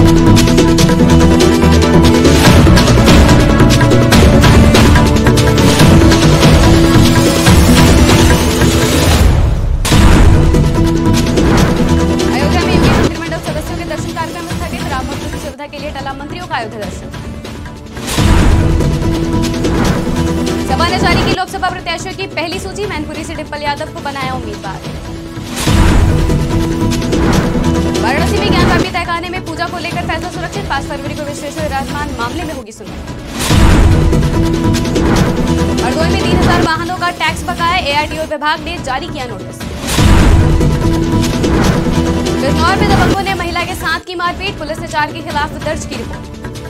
के लिए टला मंत्रियों का अयोध्या दर्शन। सपा ने जारी की लोकसभा प्रत्याशियों की पहली सूची, मैनपुरी से डिम्पल यादव को बनाया उम्मीदवार। वाराणसी में ज्ञान व्यापी तहखाने में पूजा को लेकर फैसला सुरक्षित, 5 फरवरी को विश्वेश्वर विराजमान मामले में होगी सुनवाई। हरदोई में 3000 वाहनों का टैक्स बकाया, एआरटीओ विभाग ने जारी किया नोटिस। बिजनौर में दबंगों ने महिला के साथ की मारपीट, पुलिस ने 4 के खिलाफ दर्ज की रिपोर्ट।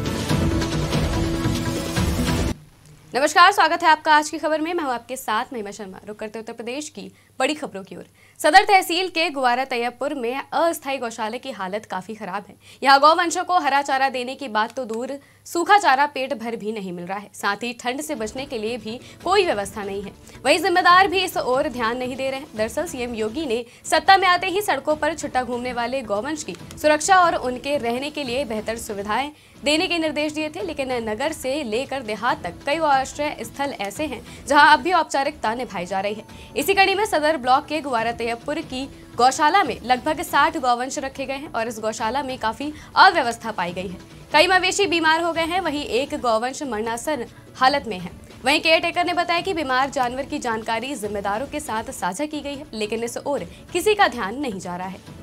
नमस्कार, स्वागत है आपका आज की खबर में। मैं हूं आपके साथ महिमा शर्मा। रुक करते उत्तर प्रदेश की बड़ी खबरों की ओर। सदर तहसील के गुवारा तैयबपुर में अस्थायी गौशाला की हालत काफी खराब है। यहाँ गौवंशों को हरा चारा देने की बात तो दूर, सूखा चारा पेट भर भी नहीं मिल रहा है। साथ ही ठंड से बचने के लिए भी कोई व्यवस्था नहीं है। वहीं जिम्मेदार भी इस ओर ध्यान नहीं दे रहे हैं। दरअसल सीएम योगी ने सत्ता में आते ही सड़कों पर छुट्टा घूमने वाले गौवंश की सुरक्षा और उनके रहने के लिए बेहतर सुविधाएं देने के निर्देश दिए थे, लेकिन नगर से लेकर देहात तक कई आश्रय स्थल ऐसे हैं जहां अब भी औपचारिकता निभाई जा रही है। इसी कड़ी में सदर ब्लॉक के गुवारा तैयबपुर की गौशाला में लगभग 60 गौवंश रखे गए हैं और इस गौशाला में काफी अव्यवस्था पाई गई है। कई मवेशी बीमार हो गए हैं, वहीं एक गौवंश मरणासन हालत में है। वहीं केयर टेकर ने बताया कि बीमार जानवर की जानकारी जिम्मेदारों के साथ साझा की गई है, लेकिन इस ओर किसी का ध्यान नहीं जा रहा है।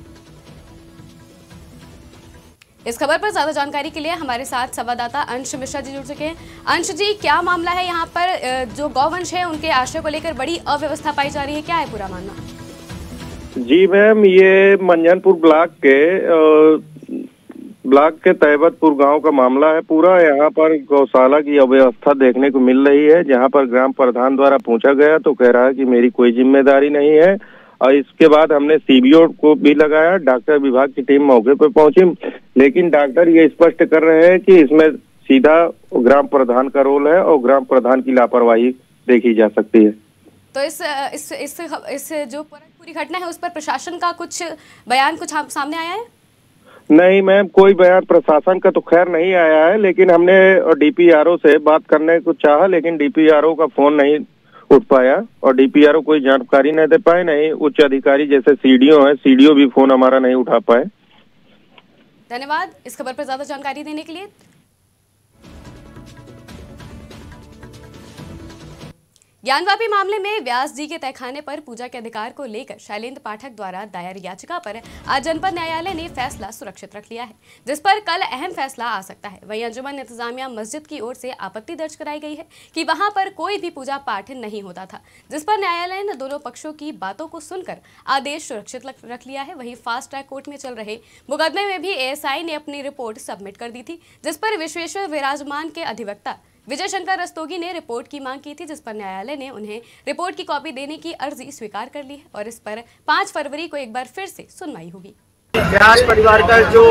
इस खबर पर ज्यादा जानकारी के लिए हमारे साथ संवाददाता अंश मिश्रा जी जुड़ चुके हैं। अंश जी, क्या मामला है यहाँ पर? जो गौवंश है उनके आश्रय को लेकर बड़ी अव्यवस्था पाई जा रही है, क्या है पूरा मामला? जी मैम, ये मंजनपुर ब्लॉक के तैयबतपुर गांव का मामला है। पूरा यहाँ पर गौशाला की अव्यवस्था देखने को मिल रही है। जहाँ पर ग्राम प्रधान द्वारा पूछा गया तो कह रहा है कि मेरी कोई जिम्मेदारी नहीं है। और इसके बाद हमने सीबीओ को भी लगाया, डॉक्टर विभाग की टीम मौके पर पहुंची, लेकिन डॉक्टर ये स्पष्ट कर रहे हैं कि इसमें सीधा ग्राम प्रधान का रोल है और ग्राम प्रधान की लापरवाही देखी जा सकती है। तो इस जो पूरी घटना है उस पर प्रशासन का कुछ बयान कुछ सामने आया है? नहीं मैम, कोई बयान प्रशासन का तो खैर नहीं आया है, लेकिन हमने डीपीआरओ से बात करने को चाहा, लेकिन डीपीआरओ का फोन नहीं उठ पाया और डीपीआरओ कोई जानकारी नहीं दे पाए। नहीं उच्च अधिकारी जैसे सीडीओ है, सीडीओ भी फोन हमारा नहीं उठा पाए। धन्यवाद इस खबर पर ज्यादा जानकारी देने के लिए। ज्ञानवापी मामले में व्यास जी के तहखाने पर पूजा के अधिकार को लेकर शैलेंद्र पाठक द्वारा दायर याचिका पर आज जनपद न्यायालय ने फैसला सुरक्षित रख लिया है, जिस पर कल अहम फैसला आ सकता है। वहीं अंजुमन इंतजामिया मस्जिद की ओर से आपत्ति दर्ज कराई गई है कि वहां पर कोई भी पूजा पाठ नहीं होता था, जिस पर न्यायालय ने दोनों पक्षों की बातों को सुनकर आदेश सुरक्षित रख लिया है। वहीं फास्ट ट्रैक कोर्ट में चल रहे मुकदमे में भी एएसआई ने अपनी रिपोर्ट सबमिट कर दी थी, जिस पर विश्वेश्वर विराजमान के अधिवक्ता विजय शंकर रस्तोगी ने रिपोर्ट की मांग की थी, जिस पर न्यायालय ने उन्हें रिपोर्ट की कॉपी देने की अर्जी स्वीकार कर ली है और इस पर 5 फरवरी को एक बार फिर से सुनवाई होगी। व्यास परिवार का जो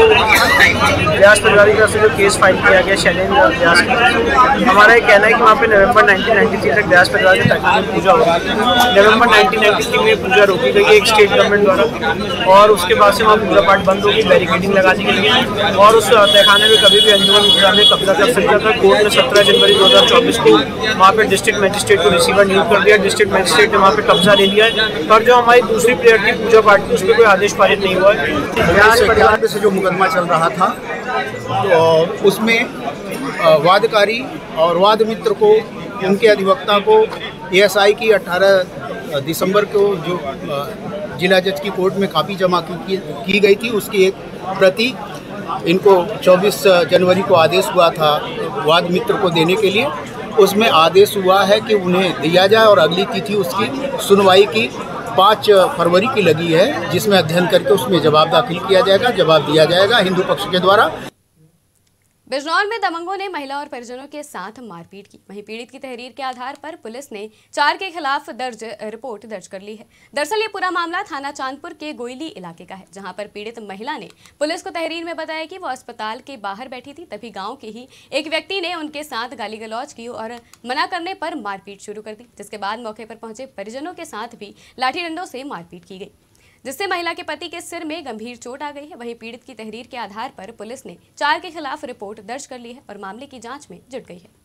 केस फाइल किया गया शैलेंद्र व्यास का, हमारा ये कहना है कि वहाँ पे नवंबर 1993 तक व्यास परिवार के तहखाने में पूजा होगी। नवंबर 1993 में पूजा रोकी गई है एक स्टेट गवर्नमेंट द्वारा, और उसके बाद से वहाँ पूजा पाठ बंद होगी, बैरिकेडिंग लगा दी गई है और उस तहखाने में कभी भी अंजुमन इंतजाम में कब्जा कर सकता था। कोर्ट ने 17 जनवरी 2024 को वहाँ पे डिस्ट्रिक्ट मजिस्ट्रेट को रिसीवर नियुक्त कर दिया। डिस्ट्रिक्ट मजिस्ट्रेट ने वहाँ पे कब्जा ले लिया है, पर जो हमारी दूसरी प्लेयर की पूजा पाठ थी उस पर कोई आदेश पारित नहीं हुआ है। व्यास परिवार से जो मुकदमा चल रहा था तो उसमें वादकारी और वाद मित्र को, उनके अधिवक्ता को एएसआई की 18 दिसंबर को जो जिला जज की कोर्ट में कापी जमा की गई थी, उसकी एक प्रति इनको 24 जनवरी को आदेश हुआ था वाद मित्र को देने के लिए। उसमें आदेश हुआ है कि उन्हें दिया जाए और अगली तिथि उसकी सुनवाई की 5 फरवरी की लगी है, जिसमें अध्ययन करके उसमें जवाब दाखिल किया जाएगा, जवाब दिया जाएगा हिंदू पक्ष के द्वारा। बिजनौर में दबंगों ने महिला और परिजनों के साथ मारपीट की। वहीं पीड़ित की तहरीर के आधार पर पुलिस ने 4 के खिलाफ रिपोर्ट दर्ज कर ली है। दरअसल ये पूरा मामला थाना चांदपुर के गोयली इलाके का है, जहां पर पीड़ित महिला ने पुलिस को तहरीर में बताया कि वो अस्पताल के बाहर बैठी थी, तभी गांव के ही एक व्यक्ति ने उनके साथ गाली गलौज की और मना करने पर मारपीट शुरू कर दी, जिसके बाद मौके पर पहुंचे परिजनों के साथ भी लाठी डंडों से मारपीट की गई। जिससे महिला के पति के सिर में गंभीर चोट आ गई है। वहीं पीड़ित की तहरीर के आधार पर पुलिस ने 4 के खिलाफ रिपोर्ट दर्ज कर ली है और मामले की जांच में जुट गई है।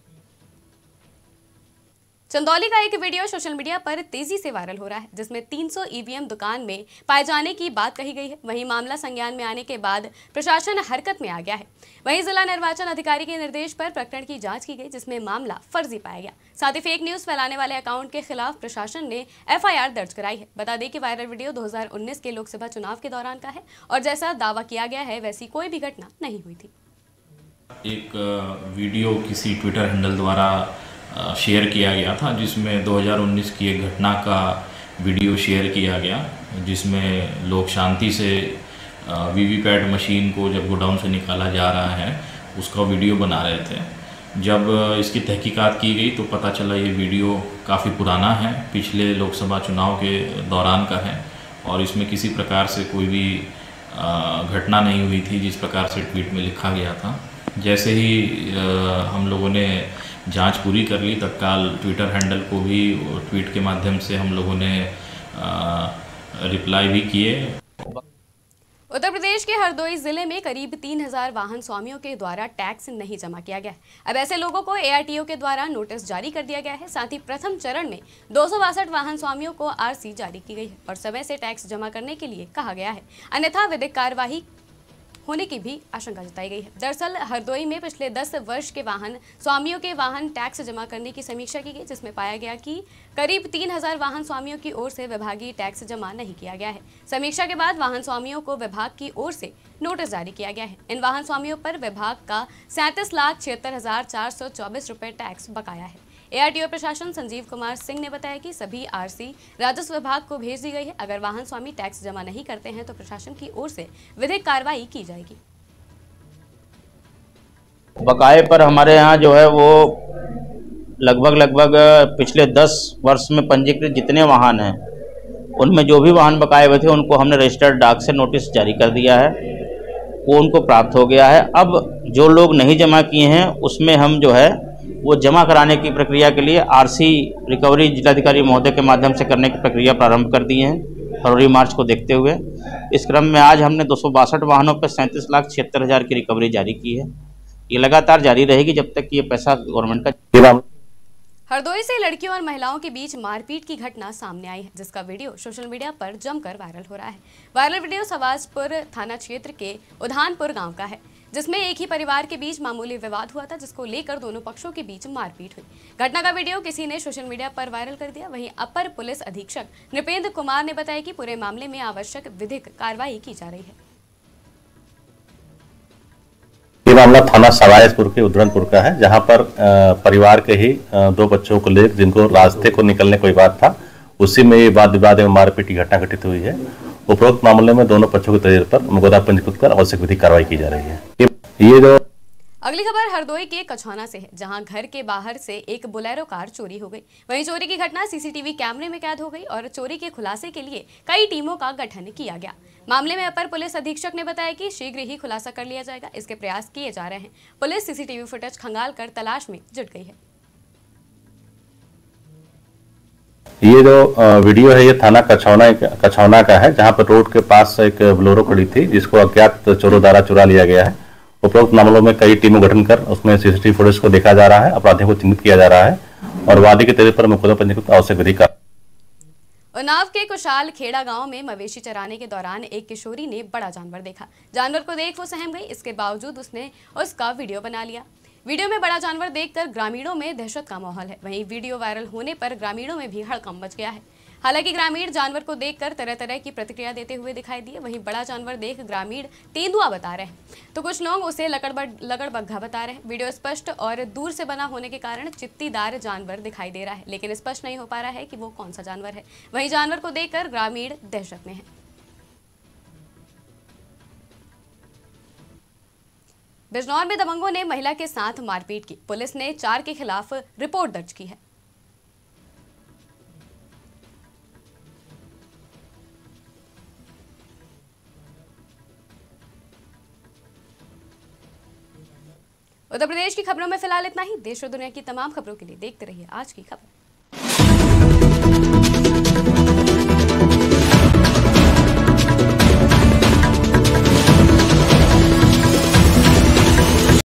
चंदौली का एक वीडियो सोशल मीडिया पर तेजी से वायरल हो रहा है, जिसमें 300 ईवीएम दुकान में पाए जाने की बात कही गई है। वहीं मामला संज्ञान में आने के बाद प्रशासन हरकत में आ गया है। वहीं जिला निर्वाचन अधिकारी के निर्देश पर प्रकरण की जांच की गई, जिसमें मामला फर्जी पाया गया। साथ ही फेक न्यूज फैलाने वाले अकाउंट के खिलाफ प्रशासन ने FIR दर्ज कराई है। बता दें कि वायरल वीडियो 2019 के लोकसभा चुनाव के दौरान का है और जैसा दावा किया गया है वैसी कोई भी घटना नहीं हुई थी। एक वीडियो किसी ट्विटर हैंडल द्वारा शेयर किया गया था, जिसमें 2019 की एक घटना का वीडियो शेयर किया गया, जिसमें लोग शांति से वीवीपैट मशीन को जब गोडाउन से निकाला जा रहा है उसका वीडियो बना रहे थे। जब इसकी तहकीकात की गई तो पता चला ये वीडियो काफ़ी पुराना है, पिछले लोकसभा चुनाव के दौरान का है और इसमें किसी प्रकार से कोई भी घटना नहीं हुई थी जिस प्रकार से ट्वीट में लिखा गया था। जैसे ही हम लोगों ने जांच पूरी कर ली, तत्काल ट्विटर हैंडल को भी ट्वीट के माध्यम से हम लोगों ने रिप्लाई भी किए। उत्तर प्रदेश के हरदोई जिले में करीब 3000 वाहन स्वामियों के द्वारा टैक्स नहीं जमा किया गया है। अब ऐसे लोगों को ARTO के द्वारा नोटिस जारी कर दिया गया है। साथ ही प्रथम चरण में 262 वाहन स्वामियों को RC जारी की गई है और समय से टैक्स जमा करने के लिए कहा गया है, अन्यथा विधिक कार्यवाही होने की भी आशंका जताई गई है। दरअसल हरदोई में पिछले 10 वर्ष के वाहन स्वामियों के वाहन टैक्स जमा करने की समीक्षा की गई, जिसमें पाया गया कि करीब 3000 वाहन स्वामियोों की ओर से विभागीय टैक्स जमा नहीं किया गया है। समीक्षा के बाद वाहन स्वामियों को विभाग की ओर से नोटिस जारी किया गया है। इन वाहन स्वामियों पर विभाग का 37,76,424 रुपये टैक्स बकाया है। ARTO प्रशासन संजीव कुमार सिंह ने बताया कि सभी RC राजस्व विभाग को भेज दी गई है। अगर वाहन स्वामी टैक्स जमा नहीं करते हैं तो प्रशासन की ओर से विधिक कार्रवाई की जाएगी। बकाये पर हमारे यहाँ जो है वो लगभग पिछले 10 वर्ष में पंजीकृत जितने वाहन हैं उनमें जो भी वाहन बकाये हुए थे उनको हमने रजिस्टर्ड डाक से नोटिस जारी कर दिया है, वो उनको प्राप्त हो गया है। अब जो लोग नहीं जमा किए हैं उसमें हम जो है वो जमा कराने की प्रक्रिया के लिए RC रिकवरी जिलाधिकारी महोदय के माध्यम से करने की प्रक्रिया प्रारंभ कर दी है फरवरी मार्च को देखते हुए। इस क्रम में आज हमने 262 वाहनों पर 37,76,000 की रिकवरी जारी की है। ये लगातार जारी रहेगी जब तक कि ये पैसा गवर्नमेंट का। हरदोई से लड़कियों और महिलाओं के बीच मारपीट की घटना सामने आई है, जिसका वीडियो सोशल मीडिया पर जमकर वायरल हो रहा है। वायरल वीडियो सवाजपुर थाना क्षेत्र के उधानपुर गांव का है, जिसमें एक ही परिवार के बीच मामूली विवाद हुआ था, जिसको लेकर दोनों पक्षों के बीच मारपीट हुई। घटना का वीडियो किसी ने सोशल मीडिया पर वायरल कर दिया। वहीं अपर पुलिस अधीक्षक नृपेंद्र कुमार ने बताया कि पूरे मामले में आवश्यक विधिक कार्रवाई की जा रही है। ये मामला थाना सवाजपुर के उधमपुर का है, जहां पर परिवार के ही 2 बच्चों को लेकर जिनको रास्ते को निकलने कोई बात था, उसी में ये वाद विवाद में मारपीट की घटना घटित हुई है। उपरोक्त मामले में दोनों पक्षों के तहरीर पर मुकदमा पंजीकृत कर आवश्यक विधिक कार्रवाई की जा रही है। ये जो अगली खबर हरदोई के कछौना से है, जहां घर के बाहर से एक बोलेरो कार चोरी हो गई। वहीं चोरी की घटना CCTV कैमरे में कैद हो गई और चोरी के खुलासे के लिए कई टीमों का गठन किया गया। मामले में अपर पुलिस अधीक्षक ने बताया कि शीघ्र ही खुलासा कर लिया जाएगा। इसके प्रयास किए जा रहे हैं। पुलिस CCTV फुटेज खंगाल कर तलाश में जुट गई है। ये जो वीडियो है ये थाना कछौना का है, जहां पर रोड के पास एक बोलेरो खड़ी थी, जिसको अज्ञात चोरों द्वारा चुरा लिया गया है। उपरोक्त मामलों में कई टीमों गठन कर उसमें CCTV फुटेज को देखा जा रहा है, अपराधियों को चिन्हित किया जा रहा है और वादी के तहरीर पर मुकदमा पंजीकृत आवश्यक विधिक। उन्नाव के कुशाल खेड़ा गांव में मवेशी चराने के दौरान एक किशोरी ने बड़ा जानवर देखा। जानवर को देख वो सहम गई। इसके बावजूद उसने उसका वीडियो बना लिया। वीडियो में बड़ा जानवर देखकर ग्रामीणों में दहशत का माहौल है। वहीं वीडियो वायरल होने पर ग्रामीणों में भी हड़कंप मच गया है। हालांकि ग्रामीण जानवर को देखकर तरह तरह की प्रतिक्रिया देते हुए दिखाई दिए। वहीं बड़ा जानवर देख ग्रामीण तेंदुआ बता रहे हैं, तो कुछ लोग उसे लगड़बग्घा बता रहे हैं। वीडियो स्पष्ट और दूर से बना होने के कारण चित्तीदार जानवर दिखाई दे रहा है, लेकिन स्पष्ट नहीं हो पा रहा है कि वो कौन सा जानवर है। वहीं जानवर को देखकर ग्रामीण दहशत में है। बिजनौर में दबंगों ने महिला के साथ मारपीट की। पुलिस ने 4 के खिलाफ रिपोर्ट दर्ज की है। उत्तर प्रदेश की खबरों में फिलहाल इतना ही। देश और दुनिया की तमाम खबरों के लिए देखते रहिए आज की खबर।